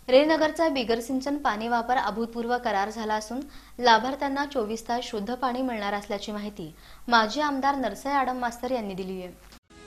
रेनगरचा बिगर सिंचन पाणी वापर अभूतपूर्व करार झाला असून लाभार्थ्यांना 24 तास शुद्ध पाणी मिळणार असल्याची माहिती माजी आमदार नरसई आडम मास्तर यांनी दिली आहे।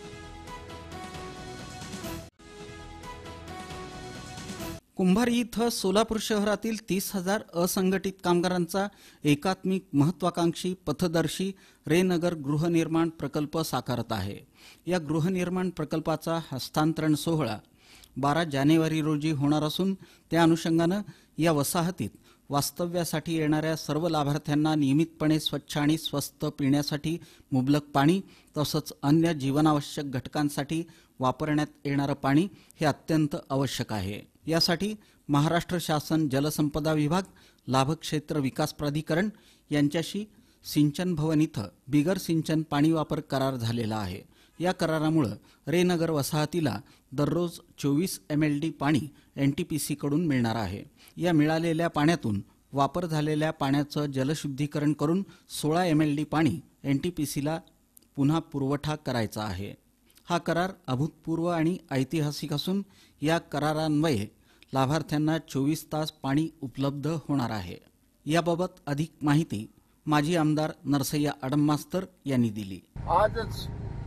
कुंभारी इथं सोलापूर शहरातील 30,000 असंघटित कामगारांचा एकात्मिक महत्वाकांक्षी पथदर्शी रेनगर गृहनिर्माण प्रकल्प साकारत आहे। या गृहनिर्माण प्रकल्पाचा हस्तांतरण सोहळा 12 जानेवारी रोजी होणार असून त्या अनुषंगाने या वसाहतीत वास्तव्यासाठी येणाऱ्या सर्व लाभार्थ्यांना नियमितपणे स्वच्छ आणि स्वस्त पिण्यासाठी मुबलक पाणी तसंच अन्य जीवनावश्यक घटकांसाठी वापरण्यात येणारे पाणी हे अत्यंत आवश्यक आहे। यासाठी महाराष्ट्र शासन जलसंपदा विभाग लाभक्षेत्र विकास प्राधिकरण यांच्याशी सिंचन भवन इथं बिगर सिंचन पाणी वापर करार झालेला आहे। या करारामुळे रेनगर वसाहतीला दररोज 24 MLD पाणी NTPC कडून मिळणार आहे। या मिळालेल्या पाण्यातून वापर झालेल्या पाण्याचं जलशुद्धीकरण करून 16 MLD पाणी NTPCला पुन्हा पुरवठा करायचा आहे। हा करार अभूतपूर्व आणि ऐतिहासिक असून या करारान्वये लाभार्थ्यांना 24 तास पाणी उपलब्ध होणार आहे। याबाबत अधिक माहिती माजी आमदार नरसई आडम मास्तर यांनी दिली। आजच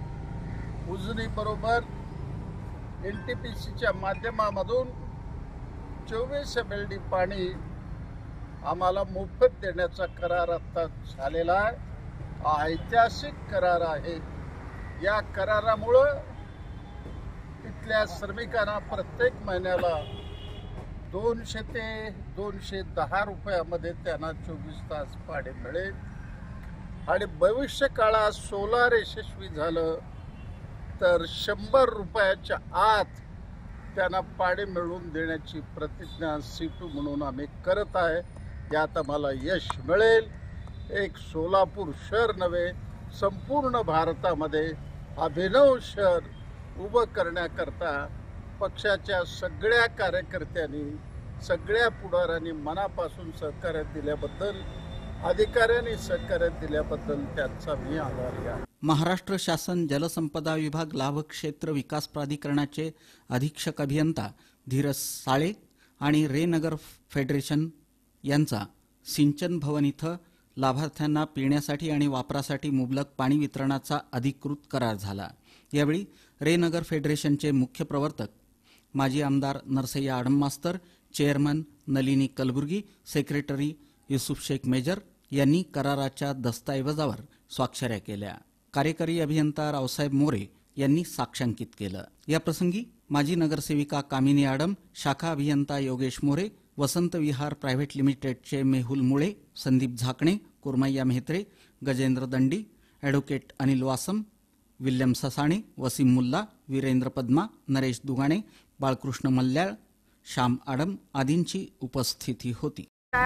उजनी बरोबर NTPCच्या माध्यमामधून 24 MLD पाणी आम्हाला मोफत देण्याचा करार आता झालेला आहे। हा ऐतिहासिक करार आहे। या करारामुळे इथल्या श्रमिकांना प्रत्येक महिन्याला 200 ते 210 रुपयामध्ये त्यांना 24 तास पाणी मिळेल आणि भविष्य काळात सोलार यशस्वी झालं तर 100 रुपयाच्या आत त्यांना पाणी मिळवून देण्याची प्रतिज्ञा सीटू म्हणून आम्ही करत आहे। यात आम्हाला यश मिळेल। एक सोलापूर शहर नव्हे संपूर्ण भारतामध्ये अभिनव शहर उभं करण्याकरता पक्षाच्या सगळ्या कार्यकर्त्यांनी सगळ्या पुढाऱ्यांनी मनापासून सहकार्य दिल्याबद्दल अधिकाऱ्यांनी सहकार्य दिल्याबद्दल त्यांचा मी आभारी आहे। महाराष्ट्र शासन जलसंपदा विभाग लाभक्षेत्र विकास प्राधिकरणाचे अधीक्षक अभियंता धीरज साळे आणि रेनगर फेडरेशन यांचा सिंचन भवन इथं लाभार्थ्यांना पिण्यासाठी आणि वापरासाठी मुबलक पाणी वितरणाचा अधिकृत करार झाला। यावेळी रेनगर फेडरेशनचे मुख्य प्रवर्तक माजी आमदार नरसई आडम मास्तर, chairman Nalini Kalburgi, secretary Yusuf Shaikh major यांनी कराराच्या दस्तऐवजावर स्वाक्षऱ्या केल्या। कार्यकारी अभियंता रावसाहेब मोरे यांनी साक्षांकित केलं। या प्रसंगी माजी नगरसेविका कामिनी आडम, शाखा अभियंता योगेश मोरे, वसंत विहार प्रायव्हेट लिमिटेडचे मेहुल मुळे, संदीप झाकणे, कुरमैया मेहत्रे, गजेंद्र दंडी, ॲडव्होकेट अनिल वासम, विल्यम ससाणे, वसीम मुल्ला, वीरेंद्र पद्मा, नरेश दुगाणे, बाळकृष्ण मल्ल्याळ, श्याम आडम आदींची उपस्थिती होती।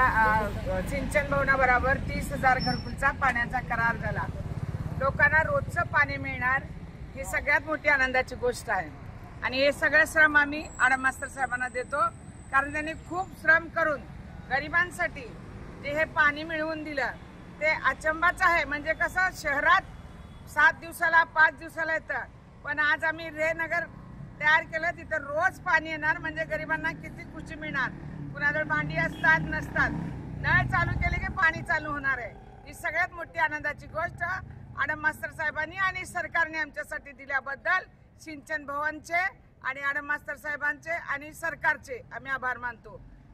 सिंचन भवनाबरोबर 30,000 घरकुलचा पाण्याचा करार झाला। लोकांना रोजचं पाणी मिळणार ही सगळ्यात मोठी आनंदाची गोष्ट आहे आणि हे सगळं श्रम आम्ही आडम मास्तर साहेबांना देतो, कारण त्यांनी खूप श्रम करून गरिबांसाठी जे हे पाणी मिळवून दिलं ते अचंबाच आहे। म्हणजे कसं शहरात 7 दिवसाला 5 दिवसाला येतं, पण आज आम्ही रेनगर तयार केलं, तिथं रोज पाणी येणार म्हणजे गरिबांना किती खुशी मिळणार। कुणाजवळ भांडी असतात नसतात, नळ चालू केले की पाणी चालू होणार आहे। ही सगळ्यात मोठी आनंदाची गोष्ट आडम मास्तर साहेबांनी आणि सरकारने आमच्यासाठी दिल्याबद्दल सिंचन भवनचे आणि आडम मास्तर साहेबांचे आणि सरकारचे आम्ही आभार मानतो।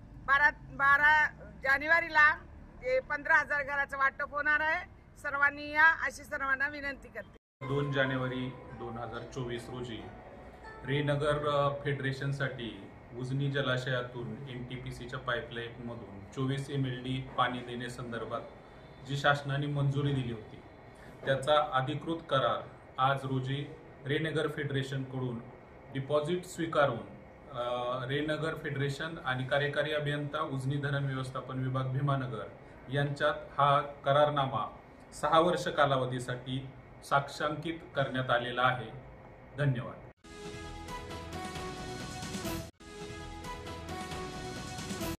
12 जानेवारीला 15,000 घराचं वाटप होणार आहे। सर्वांनी या अशी सर्वांना विनंती करते। 2 जानेवारी 2024 रोजी रेनगर फेडरेशनसाठी उजनी जलाशयातून NTPCच्या पाईपलाईनमधून 24 MLD पाणी देण्यासंदर्भात जी शासनाने मंजुरी दिली होती त्याचा अधिकृत करार आज रोजी रेनगर फेडरेशनकडून डिपॉझिट स्वीकारून रेनगर फेडरेशन आणि कार्यकारी अभियंता उजनी धरण व्यवस्थापन विभाग भीमानगर यांच्यात हा करारनामा 6 वर्ष कालावधीसाठी साक्षांकित करण्यात आलेला आहे। धन्यवाद।